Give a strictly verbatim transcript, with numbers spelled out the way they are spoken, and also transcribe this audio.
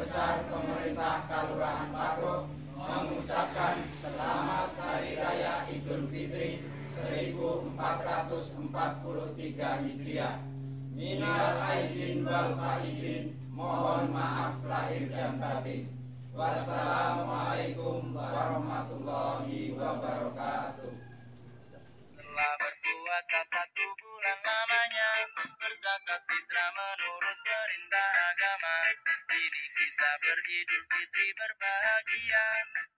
Besar Pemerintah Kalurahan Pagok mengucapkan selamat Hari Raya Idul Fitri seribu empat ratus empat puluh tiga Hijriah. Minal aidin wal faizin, mohon maaf lahir dan batin. Wassalamualaikum warahmatullahi wabarakatuh. Telah berpuasa satu bulan lamanya, berzakat fitrah menurut perintah agama. Kini kita beridul fitri berbahagia.